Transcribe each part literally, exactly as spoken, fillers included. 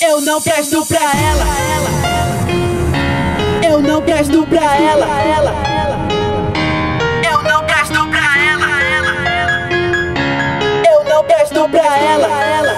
Eu não presto pra ela, eu não presto pra ela, eu não presto pra ela, eu não presto pra ela,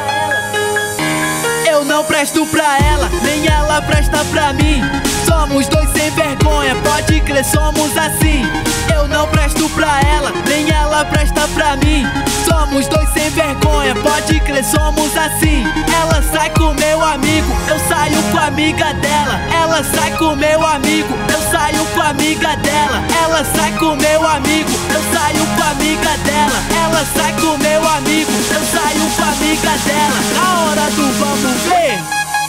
eu não presto pra ela, nem ela presta pra mim. Somos dois sem vergonha, pode crer, somos assim. Eu não presto pra ela, nem ela presta pra mim. Somos dois sem vergonha, pode crer, somos assim. Ela sai com meu amigo, eu saio com a amiga dela. Ela sai com meu amigo, eu saio com a amiga dela. Ela sai com meu amigo, eu saio com a amiga dela. Ela sai com meu amigo, eu saio com a amiga dela. Na hora do vamos ver.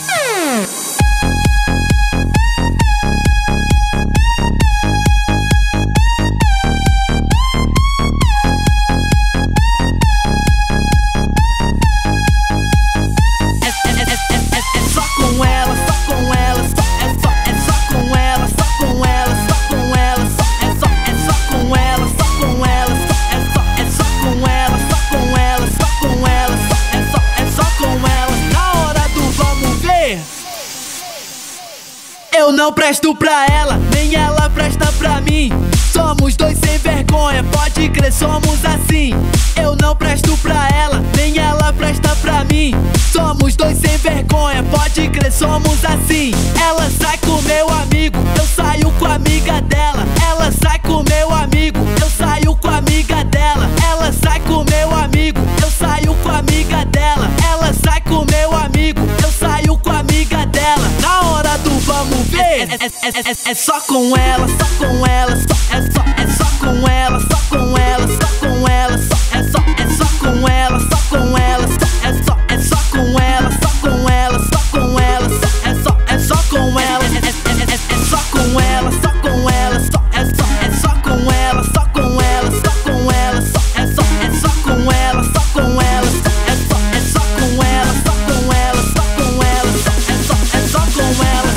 Eu não presto pra ela, nem ela presta pra mim. Somos dois sem vergonha, pode crer, somos assim. Eu não presto pra ela, nem ela presta pra mim. Somos dois sem vergonha, pode crer, somos assim. Ela sai com meu amigo, eu saio com a amiga dela. Ela sai com meu amigo, eu saio com a amiga dela. Ela sai com meu amigo, eu saio com a amiga dela. Ela sai com meu amigo, eu saio com a amiga dela. Na hora do vamos ver. É, é, é, é, é só com ela, só com ela, só, é só, é só com ela, só com ela, só com ela, só, é só, é só com ela, só com ela, só, é só, é só com ela, só com ela, só com ela, só, é só, é só com ela, é, é, é, é, é só com ela, só com ela, só, é só, é só com ela, só com ela, só com ela, só, é só, é só com ela, só com ela, só, é só, é só com ela, só com ela, só com ela, só, é só, é só com ela.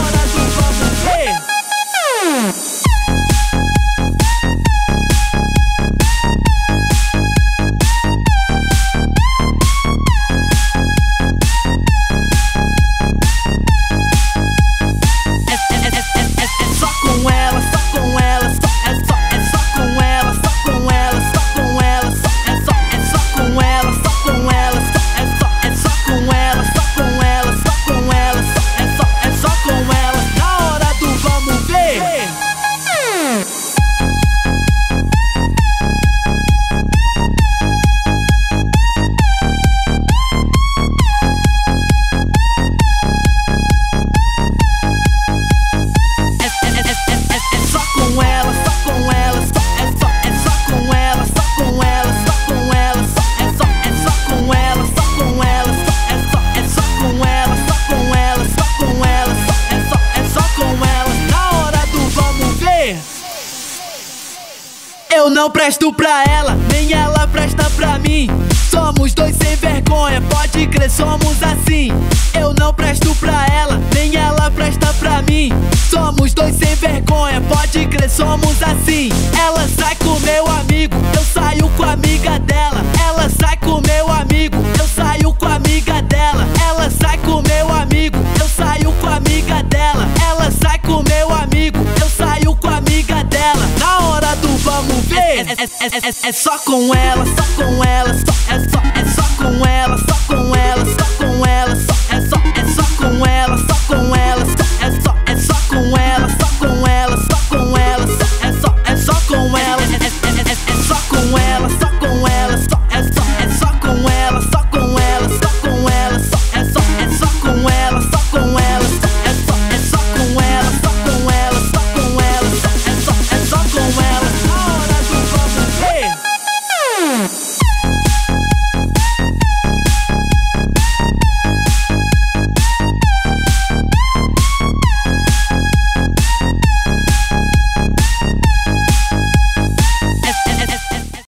Eu não presto pra ela, nem ela presta pra mim. Somos dois sem vergonha, pode crer, somos assim. Eu não presto pra ela, nem ela presta pra mim. Somos dois sem vergonha, pode crer, somos assim. Ela sai com meu amigo, eu saio com a amiga dela. Ela sai com meu amigo, eu saio com a amiga dela. Ela sai com meu amigo, eu saio com a amiga dela. Ela sai com meu amigo, eu saio com a amiga dela. Na hora do vamos ver. É, é, é, é, é só com ela, só com ela, só, é